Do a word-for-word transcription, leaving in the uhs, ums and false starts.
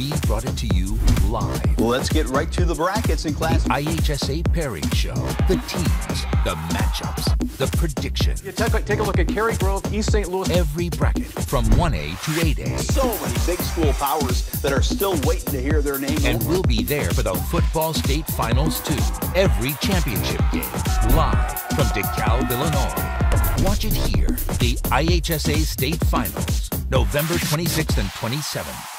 we brought it to you live. Well, let's get right to the brackets in class. The I H S A pairing show. The teams, the matchups, the prediction. You take, take a look at Cary Grove, East Saint Louis. Every bracket from one A to eight A. So many big school powers that are still waiting to hear their name. And we'll be there for the football state finals too. Every championship game, live from DeKalb, Illinois. Watch it here, the I H S A State Finals, November twenty-sixth and twenty-seventh.